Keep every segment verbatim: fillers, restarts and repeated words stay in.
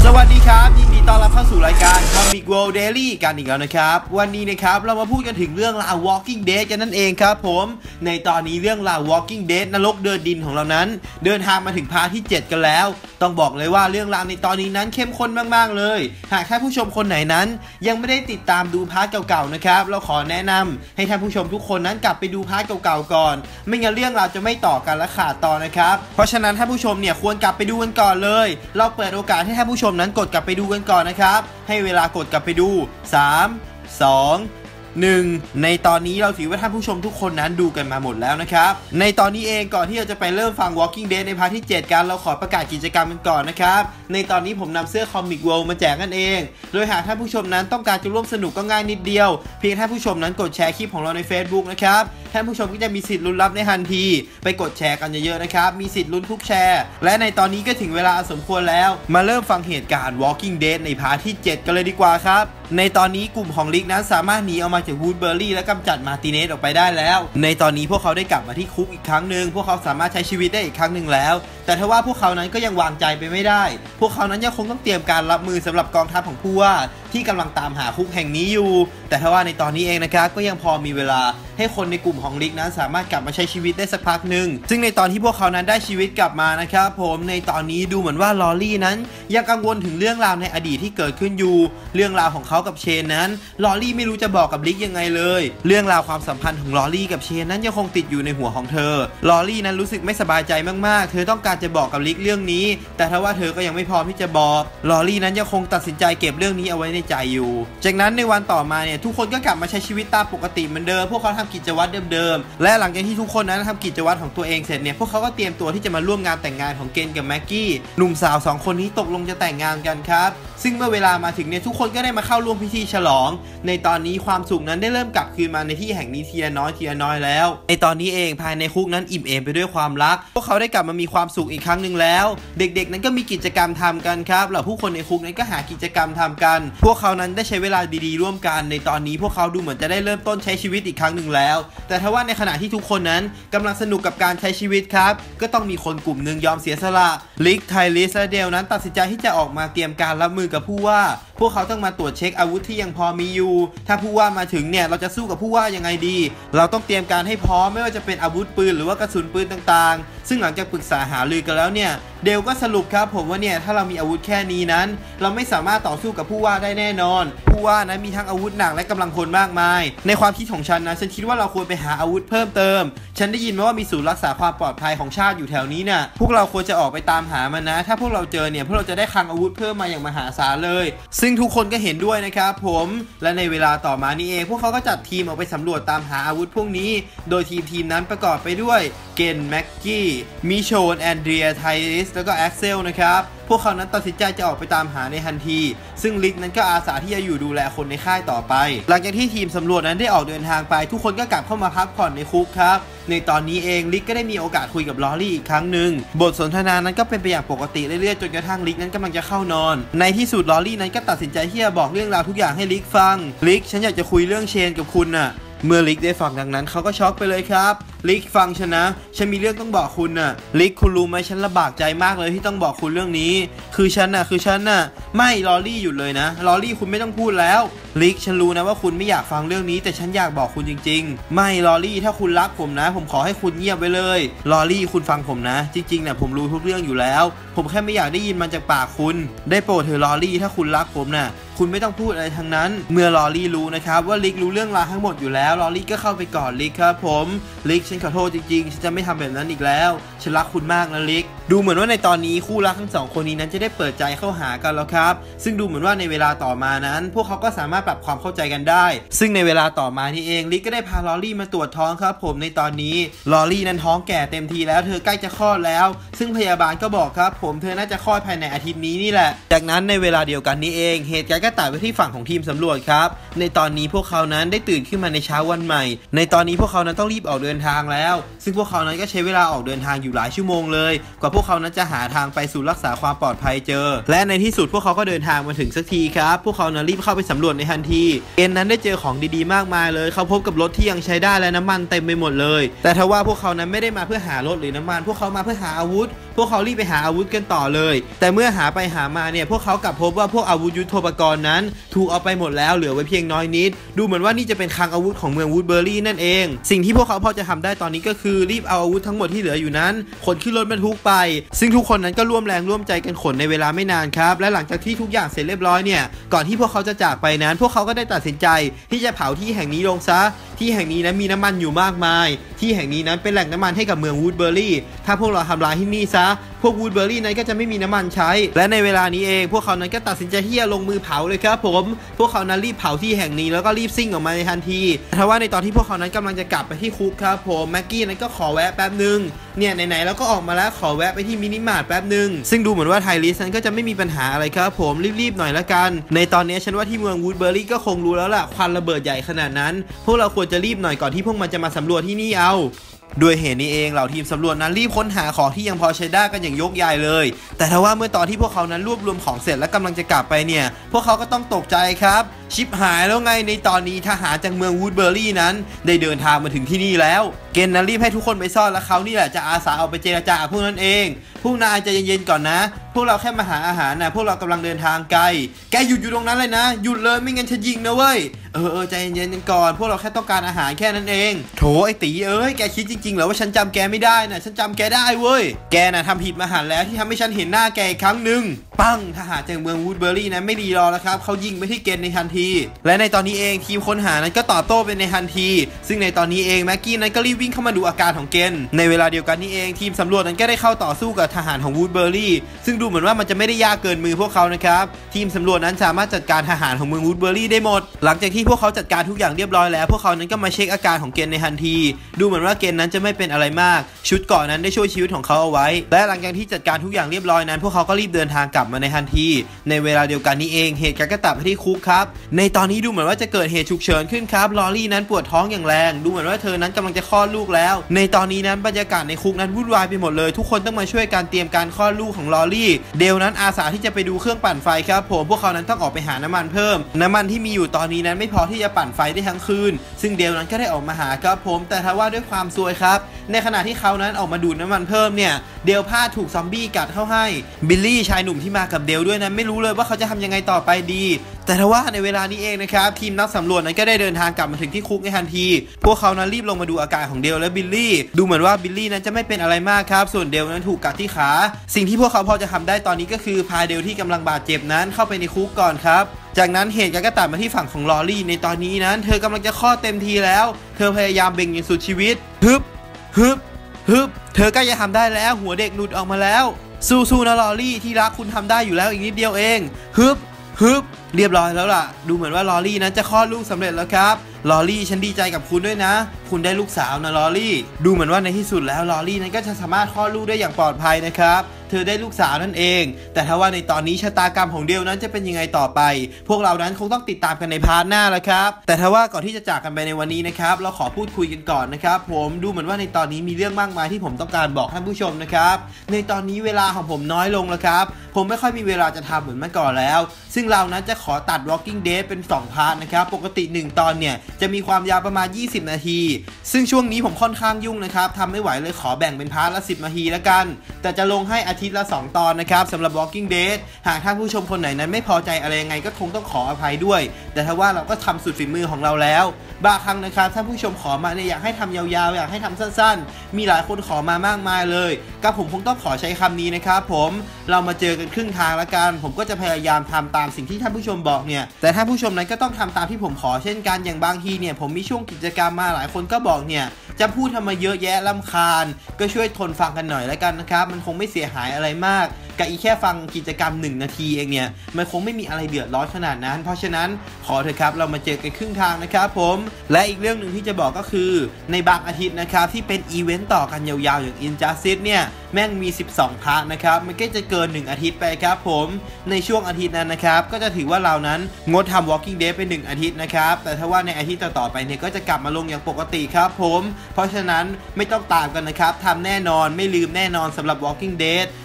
สวัสดีครับยินดีต้อนรับเข้าสู่รายการ Comic World Daily กันอีกแล้วนะครับวันนี้นะครับเรามาพูดกันถึงเรื่องราว Walking Dead กันนั่นเองครับผมในตอนนี้เรื่องราว Walking Dead นรกเดินดินของเรานั้นเดินทางมาถึงพาร์ทที่เจ็ดกันแล้วต้องบอกเลยว่าเรื่องราวในตอนนี้นั้นเข้มข้นมากๆเลยหากท่านผู้ชมคนไหนนั้นยังไม่ได้ติดตามดูพาร์ทเก่าๆนะครับเราขอแนะนำให้ท่านผู้ชมทุกคนนั้นกลับไปดูพาร์ทเก่าๆก่อนไม่งั้นเรื่องราวจะไม่ต่อกันและขาดตอนนะครับเพราะฉะนั้นท่านผู้ชมเนี่ยควรกลับไปดูกันก่อนเลยเราเปิดโอกาสให้ท่านผู้ชมนั้นกดกลับไปดูกันก่อนนะครับให้เวลากดกลับไปดูสาม สองหนึ่งในตอนนี้เราถือว่าท่านผู้ชมทุกคนนั้นดูกันมาหมดแล้วนะครับในตอนนี้เองก่อนที่เราจะไปเริ่มฟัง Walking Dead ในพาร์ทที่เจ็ดกันเราขอประกาศกิจกรรมกันก่อนนะครับในตอนนี้ผมนำเสื้อ Comic World มาแจกกันเองโดยหากท่านผู้ชมนั้นต้องการจะร่วมสนุกก็ง่ายนิดเดียวเพียงท่านผู้ชมนั้นกดแชร์คลิปของเราใน Facebook นะครับท่านผู้ชมก็จะมีสิทธิ์ลุ้นรับในทันทีไปกดแชร์กันเยอะๆนะครับมีสิทธิ์ลุ้นทุกแชร์และในตอนนี้ก็ถึงเวลาสมควรแล้วมาเริ่มฟังเหตุการณ์ Walking Dead ในพาร์ทที่เจ็ดกันเลยดีกว่าครับในตอนนี้กลุ่มของลิกนั้นสามารถหนีออกมาจากวูดเบอร์รี่และกำจัดมาร์ติเนสออกไปได้แล้วในตอนนี้พวกเขาได้กลับมาที่คุกอีกครั้งหนึ่งพวกเขาสามารถใช้ชีวิตได้อีกครั้งหนึ่งแล้วแต่ทว่าพวกเขานั้นก็ยังวางใจไปไม่ได้พวกเขานั้นยังคงต้องเตรียมการรับมือสำหรับกองทัพของผู้ว่าที่กำลังตามหาคุกแห่งนี้อยู่แต่ทว่าในตอนนี้เองนะครับก็ยังพอมีเวลาให้คนในกลุ่มของลิกนั้นสามารถกลับมาใช้ชีวิตได้สักพักหนึ่งซึ่งในตอนที่พวกเขานั้นได้ชีวิตกลับมานะครับผมในตอนนี้ดูเหมือนว่าลอรี่นั้นยังกังวลถึงเรื่องราวในอดีตที่เกิดขึ้นอยู่เรื่องราวของเขากับเชนนั้นลอรี่ไม่รู้จะบอกกับลิกยังไงเลยเรื่องราวความสัมพันธ์ของลอรี่กับเชนนั้นยังคงติดอยู่ในหัวของเธอลอรี่นั้นรู้สึกไม่สบายใจมากๆเธอต้องการจะบอกกับลิกเรื่องนี้แต่ทว่าเธอก็ยังไม่พร้อมที่จะบอกลอรี่นั้นยังคงตัดสินใจเก็บเรื่องนี้เอาไว้ในใจอยู่จากนั้นในวันต่อมาเนี่ยทุกคนก็กลับมาใช้ชีวิตตามปกติเหมือนเดิมพวกเขาทำกิจวัตรเดิมๆและหลังจากที่ทุกคนนั้นทำกิจวัตรของตัวเองเสร็จเนี่ยพวกเขาก็เตรียมตัวที่จะมาร่วมงานแต่งงานของเกนกับแม็กกี้หนุ่มสาวสองคนนี้ตกลงจะแต่งงานกันครับซึ่งเมื่อเวลามาถึงเนี่ยทุกคนก็ได้มาเข้าร่วมพิธีฉลองในตอนนี้ความสุขนั้นได้เริ่มกลับคืนมาในที่แห่งนี้ทีละน้อยทีละน้อยแล้วในตอนนี้เองภายในคุกนั้นอิ่มเอมไปด้วยความรักพวกเขาได้กลับมามีความสุขอีกครั้งหนึ่งแล้วเด็กๆนั้นก็มีกิจกรรมทำกันครับเหล่าผู้คนในคุกนั้นก็หากิจกรรมทำกันพวกเขานั้นได้ใช้เวลาดีๆร่วมกันในตอนนี้พวกเขาดูเหมือนจะได้เริ่มต้นใช้ชีวิตอีกครั้งหนึ่งแล้วแต่ทว่าในขณะที่ทุกคนนั้นกำลังสนุกกับการใช้ชีวิตครับก็ต้องมีคนกลุ่มหนึ่งยอมเสียสละลิกไทลิสและเดลนั้นตัดสินใจที่จะออกมาเตรียมการรับมือกับผู้ว่าพวกเขาต้องมาตรวจเช็คอาวุธที่ยังพอมีอยู่ถ้าผู้ว่ามาถึงเนี่ยเราจะสู้กับผู้ว่ายังไงดีเราต้องเตรียมการให้พร้อมไม่ว่าจะเป็นอาวุธปืนหรือว่ากระสุนปืนต่างๆซึ่งหลังจากปรึกษาหารือกันแล้วเนี่ยเดลก็สรุปครับผมว่าเนี่ยถ้าเรามีอาวุธแค่นี้นั้นเราไม่สามารถต่อสู้กับผู้ว่าได้แน่นอนผู้ว่านั้นมีทั้งอาวุธหนักและกำลังพลมากมายในความคิดของฉันนะฉันคิดว่าเราควรไปหาอาวุธเพิ่มเติมฉันได้ยินมาว่ามีศูนย์รักษาความปลอดภัยของชาติอยู่แถวนี้น่ะพวกเราควรจะออกไปตามหามันนะถ้าพวกเราเจอเนี่ยพวกเราจะได้คลังอาวุธเพิ่มมาอย่างมหาศาลเลยซึ่งทุกคนก็เห็นด้วยนะครับผมและในเวลาต่อมานี่เองพวกเขาก็จัดทีมออกไปสำรวจตามหาอาวุธพวกนี้โดยทีมทีมนั้นประกอบไปด้วยเกนแม็กกี้มิโชนแอนเดรียไทลิสแล้วก็แอ็กเซลนะครับพวกเขานั้นตัดสินใจจะออกไปตามหาในทันทีซึ่งลิกนั้นก็อาสาที่จะอยู่ดูแลคนในค่ายต่อไปหลังจากที่ทีมสำรวจนั้นได้ออกเดินทางไปทุกคนก็กลับเข้ามาพักผ่อนในคุกครับในตอนนี้เองลิกก็ได้มีโอกาสคุยกับลอรี่อีกครั้งหนึ่งบทสนทนานั้นก็เป็นไปอย่างปกติเรื่อยๆจนกระทั่งลิกนั้นกำลังจะเข้านอนในที่สุดลอรี่นั้นก็ตัดสินใจที่จะบอกเรื่องราวทุกอย่างให้ลิกฟังลิกฉันอยากจะคุยเรื่องเชนกับคุณน่ะเมื่อลิกได้ฟังดังนั้นเขาก็ช็อกไปเลยครับลิกฟังฉันนะฉันมีเรื่องต้องบอกคุณน่ะลิกคุณรู้ไหมฉันลำบากใจมากเลยที่ต้องบอกคุณเรื่องนี้คือฉันน่ะคือฉันน่ะไม่ลอรี่หยุดเลยนะลอรี่คุณไม่ต้องพูดแล้วลิกฉันรู้นะว่าคุณไม่อยากฟังเรื่องนี้แต่ฉันอยากบอกคุณจริงๆไม่ลอรี่ถ้าคุณรักผมนะผมขอให้คุณเงียบไปเลยลอรี่คุณฟังผมนะจริงๆน่ะผมรู้ทุกเรื่องอยู่แล้วผมแค่ไม่อยากได้ยินมันจากปากคุณได้โปรดเถอะลอรี่ถ้าคุณรักผมน่ะคุณไม่ต้องพูดอะไรทั้งนั้นเมื่อลอรี่รู้นะครับว่าลิกรู้เรื่องราวทั้งหมดอยู่แล้วลอรี่ก็เข้าไปกอดลิกครับผมลิกฉันขอโทษจริงๆฉันจะไม่ทำแบบนั้นอีกแล้วฉันรักคุณมากนะลิกดูเหมือนว่าในตอนนี้คู่รักทั้งสองคนนี้นั้นจะได้เปิดใจเข้าหากันแล้วครับซึ่งดูเหมือนว่าในเวลาต่อมานั้นพวกเขาก็สามารถปรับความเข้าใจกันได้ซึ่งในเวลาต่อมานี่เองลิกก็ได้พาลอรี่มาตรวจท้องครับผมในตอนนี้ลอรี่นั้นท้องแก่เต็มทีแล้วเธอใกล้จะคลอดแล้วซึ่งพยาบาลก็บอกครับผมเธอน่าจะคลอดภายในอาทิตย์นี้นี่แหละจากนั้นในเวลาเดียวกันนี้เองเหตุการณ์ก็ตัดไปที่ฝั่งของทีมสำรวจครับในตอนนี้พวกเขานั้นได้ตื่นขึ้นมาในเช้าวันใหม่ในตอนนี้พวกเขานั้นต้องรีบออกเดินทางแล้วซึ่งพวกเขานั้นก็ใช้เวลาออกเดินทางอยู่หลายชั่วโมงเลยกว่าพวกเขานั้นจะหาทางไปสู่รักษาความปลอดภัยเจอและในที่สุดพวกเขาก็เดินทางมาถึงสักทีครับพวกเขานั้นรีบเข้าไปสำรวจในทันทีเอ็นนั้นได้เจอของดีๆมากมายเลยเขาพบกับรถที่ยังใช้ได้และน้ำมันเต็มไปหมดเลยแต่ทว่าพวกเขานั้นไม่ได้มาเพื่อหารถหรือน้ำมันพวกเขามาเพื่อหาอาวุธพวกเขารีบไปหาอาวุธกันต่อเลยแต่เมื่อหาไปหามาเนี่ยพวกเขากลับพบว่าพวกอาวุธยุทโธปกรณ์นั้นถูกเอาไปหมดแล้วเหลือไว้เพียงน้อยนิดดูเหมือนว่านี่จะเป็นคลังอาวุธของเมืองวูดเบอร์รี่นั่นเองสิ่งที่พวกเขาพอจะทำได้ตอนนี้ก็คือรีบเอาอาวุธทั้งหมดที่เหลืออยู่นั้นขนขึ้นรถบรรทุกไปซึ่งทุกคนนั้นก็ร่วมแรงร่วมใจกันขนในเวลาไม่นานครับและหลังจากที่ทุกอย่างเสร็จเรียบร้อยเนี่ยก่อนที่พวกเขาจะจากไปนั้นพวกเขาก็ได้ตัดสินใจที่จะเผาที่แห่งนี้ลงซะที่แห่งนี้นั้นมีน้ำมันอยู่มากมายที่แห่งนี้นั้นเป็นแหล่งน้ำมันให้กับเมืองวูดเบอร์รี่ถ้าพวกเราทำลายที่นี่ซะพวกวูดเบอร์รี่นั้นก็จะไม่มีน้ำมันใช้และในเวลานี้เองพวกเขานั้นก็ตัดสินใจที่จะลงมือเผาเลยครับผมพวกเขานั้นรีบเผาที่แห่งนี้แล้วก็รีบซิ่งออกมาในทันทีเพราะว่าในตอนที่พวกเขานั้นกำลังจะกลับไปที่คุกครับผมแม็กกี้นั้นก็ขอแวะแป๊บนึงเนี่ยไหนๆแล้วก็ออกมาแล้วขอแวะไปที่มินิมาร์ทแป๊บนึงซึ่งดูเหมือนว่าไทลิสนั้นก็จะไม่มีปัญหาอะไรครับผมรีบๆหน่อยละกันในตอนนี้ฉันว่าที่เมืองวูดเบอร์รี่ก็คงรู้แล้วล่ะควันระเบิดใหญ่ขนาดนั้นพวกเราควรจะรีบหน่อยก่อนที่พวกมันจะมาสำรวจที่นี่เอาด้วยเหตุนี้เองเหล่าทีมสำรวจนั้นรีบค้นหาของที่ยังพอใช้ได้กันอย่างยกใหญ่เลยแต่ทว่าเมื่อตอนที่พวกเขานั้นรวบรวมของเสร็จและกำลังจะกลับไปเนี่ยพวกเขาก็ต้องตกใจครับชิปหายแล้วไงในตอนนี้ทหารจากเมืองวูดเบอร์รี่นั้นได้เดินทางมาถึงที่นี่แล้วเกนนั้นรีบให้ทุกคนไปซ่อนและเขานี่แหละจะอาสาออกไปเจรจาพวกนั้นเองพวกนายใจเย็นๆก่อนนะพวกเราแค่มาหาอาหารนะพวกเรากำลังเดินทางไกลแกหยุดอยู่ตรงนั้นเลยนะหยุดเลยไม่งั้นฉันยิงนะเว้ยเออเออใจเย็นๆก่อนพวกเราแค่ต้องการอาหารแค่นั้นเองโถไอตีเอ้ยแกคิดจริงๆเหรอว่าฉันจำแกไม่ได้นะฉันจำแกได้เว้ยแกน่ะทำผิดมหันต์แล้วที่ทำให้ฉันเห็นหน้าแกอีกครั้งหนึ่งปั้งทหารจากเมืองวูดเบอร์รี่นั้นไม่รีรอแล้วครับเขายิงไปที่เกนในทันทีและในตอนนี้เองทีมค้นหานั้นก็ตอบโต้ไปในทันทีซึ่งในตอนนี้เองแม็กกี้นั้นก็รีบวิ่งเข้ามาดูอาการของเกนในเวลาเดียวกันนี้เองทีมสำรวจนั้นก็ได้เข้าต่อสู้กับทหารของวูดเบอร์รี่ซึ่งดูเหมือนว่ามันจะไม่ได้ยากเกินมือพวกเขานะครับทีมสำรวจนั้นสามารถจัดการทหารของเมืองวูดเบอร์รี่ได้หมดหลังจากที่พวกเขาจัดการทุกอย่างเรียบร้อยแล้วพวกเขานั้นก็มาเช็คอาการของเกนในทันทีดูเหมือนว่าเกนนั้นจะไม่เป็นอะไรมากชุดเกราะนั้นได้ช่วยชีวิตของเขาเอาไว้และหลังจากที่จัดการทุกอย่างเรียบร้อยนั้นพวกเขาก็รีบเดินทางกลับมาในทันทีในเวลาเดียวกันนี้เองเหตุการณ์ก็ตัดไปที่คุกครับในตอนนี้ดูเหมือนว่าจะเกิดเหตุฉุกเฉินขึ้นครับลอรี่นั้นปวดท้องอย่างแรงดูเหมือนว่าเธอนั้นกำลังจะคลอดลูกแล้วในตอนนี้นั้นบรรยากาศในคุกนั้นวุ่นวายไปหมดเลยทุกคนต้องมาช่วยการเตรียมการคลอดลูกของลอรี่เดลนั้นอาสาที่จะไปดูเครื่องปั่นไฟครับผมพวกเขานั้นต้องออกไปหาน้ำมันเพิ่มน้ำมันที่มีอยู่ตอนนี้นั้นไม่พอที่จะปั่นไฟได้ทั้งคืนซึ่งเดลนั้นก็ได้ออกมาหาครับผมแต่ทว่าด้วยความซวยครับในขณะที่เขานั้นออกมาดูดน้ำมันเพิ่มเนี่ยเดลพลาดถูกซอมบี้กัดเข้าให้บิลลี่ชายหนุ่มที่มากับเดลด้วยนั้นไม่รู้เลยว่าเขาจะทำยังไงต่อไปดีแต่ทว่าในเวลานี้เองนะครับทีมนักสำรวจนั้นก็ได้เดินทางกลับมาถึงที่คุกในทันทีพวกเขานั้นรีบลงมาดูอาการของเดลและบิลลี่ดูเหมือนว่าบิลลี่นั้นจะไม่เป็นอะไรมากครับส่วนเดลนั้นถูกกัดที่ขาสิ่งที่พวกเขาพอจะทำได้ตอนนี้ก็คือพาเดลที่กำลังบาดเจ็บนั้นเข้าไปในคุกก่อนครับจากนั้นเหตุการณ์ก็ตัดมาที่ฝั่งของลอรี่ในตอนนี้นั้นเธอกำลังจะคลอดเต็มทีแล้วเธอพยายามเบ่งอย่างสุดชีวิตฮึบฮึบฮึบเธอใกล้จะทำได้แล้วหัวเด็กหลุดออกมาแล้วสู้ๆนะลอรี่ที่รักคุณทำได้อยู่แล้วอีกนิดเดียวเองฮึบฮึบเรียบร้อยแล้วล่ะดูเหมือนว่าลอรี่นั้นจะคลอดลูกสำเร็จแล้วครับลอรี่ฉันดีใจกับคุณด้วยนะคุณได้ลูกสาวนะลอรี่ดูเหมือนว่าในที่สุดแล้วลอรี่นั้นก็จะสามารถคลอดลูกได้อย่างปลอดภัยนะครับเธอได้ลูกสาวนั่นเองแต่ถ้าว่าในตอนนี้ชะตากรรมของเดลนั้นจะเป็นยังไงต่อไปพวกเรานั้นคงต้องติดตามกันในพาร์ทหน้าแล้วครับแต่ถ้าว่าก่อนที่จะจากกันไปในวันนี้นะครับเราขอพูดคุยกันก่อนนะครับผมดูเหมือนว่าในตอนนี้มีเรื่องมากมายที่ผมต้องการบอกท่านผู้ชมนะครับในตอนนี้เวลาของผมน้อยลงแล้วครับผมไม่ค่อยมีเวลาจะทำเหมือนเมื่อก่อนแล้วซึ่งเรานั้นจะขอตัด Walking Dead เป็นสองพาร์ทนะครับปกติหนึ่งตอนเนี่ยจะมีความยาวประมาณยี่สิบนาทีซึ่งช่วงนี้ผมค่อนข้างยุ่งนะครับทำไม่ไหวเลยขอแบ่งเป็นพาร์ทละสิบนาทีแล้วกันแต่จะลงให้อาทิตย์ละสองตอนนะครับสำหรับ Walking Dead หากท่านผู้ชมคนไหนนั้นไม่พอใจอะไรยังไงก็คงต้องขออภัยด้วยแต่ถ้าว่าเราก็ทำสุดฝีมือของเราแล้วบางครั้งนะครับท่านผู้ชมขอมาเนี่ยอยากให้ทำยาวๆอยากให้ทำสั้นๆมีหลายคนขอมามากมายเลยก็ผมคงต้องขอใช้คำนี้นะครับผมเรามาเจอกันครึ่งทางแล้วกันผมก็จะพยายามทำตามสิ่งที่ท่านผู้ชมบอกเนี่ยแต่ท่านผู้ชมนั้นก็ต้องทำตามที่ผมขอเช่นกันอย่างบางทีเนี่ยผมมีช่วงกิจกรรมมาหลายคนก็บอกเนี่ยจะพูดทำมาเยอะแยะรำคาญก็ช่วยทนฟังกันหน่อยแล้วกันนะครับมันคงไม่เสียหายอะไรมากกับอีแค่ฟังกิจกรรมหนึ่งนาทีเองเนี่ยมันคงไม่มีอะไรเดือดร้อนขนาดนั้นเพราะฉะนั้นขอเถอะครับเรามาเจอกันครึ่งทางนะครับผมและอีกเรื่องหนึ่งที่จะบอกก็คือในบางอาทิตย์นะครับที่เป็นอีเวนต์ต่อกันยาวๆอย่าง Injustice เนี่ยแม่งมีสิบสองพาร์ทนะครับมันก็จะเกินหนึ่งอาทิตย์ไปครับผมในช่วงอาทิตย์นั้นนะครับก็จะถือว่าเรานั้นงดทำ Walking Dead ไปหนึ่งอาทิตย์นะครับแต่ถ้าว่าในอาทิตย์ต่อๆไปเนี่ยก็จะกลับมาลงอย่างปกติครับผมเพราะฉะนั้นไม่ต้องตามกันนะครับทำแน่นอนไม่ลืมแน่นอนสำหรับ Walking Dead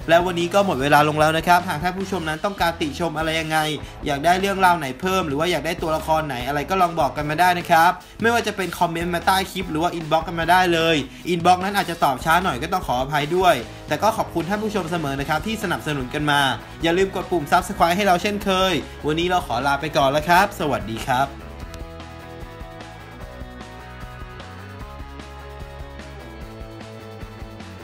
แล้ววันนี้ก็หมดเวลาลงแล้วนะครับหากท่านผู้ชมนั้นต้องการติชมอะไรยังไงอยากได้เรื่องราวไหนเพิ่มหรือว่าอยากได้ตัวละครไหนอะไรก็ลองบอกกันมาได้นะครับไม่ว่าจะเป็นคอมเมนต์มาใต้คลิปหรือว่าอินบ็อกซ์กันมาได้เลยอินบ็อกซ์นั้นอาจจะตอบช้าหน่อยก็ต้องขออภัยด้วยแต่ก็ขอบคุณท่านผู้ชมเสมอนะครับที่สนับสนุนกันมาอย่าลืมกดปุ่ม ซับสไครบ์ ให้เราเช่นเคยวันนี้เราขอลาไปก่อนแล้วครับสวัสดีครับ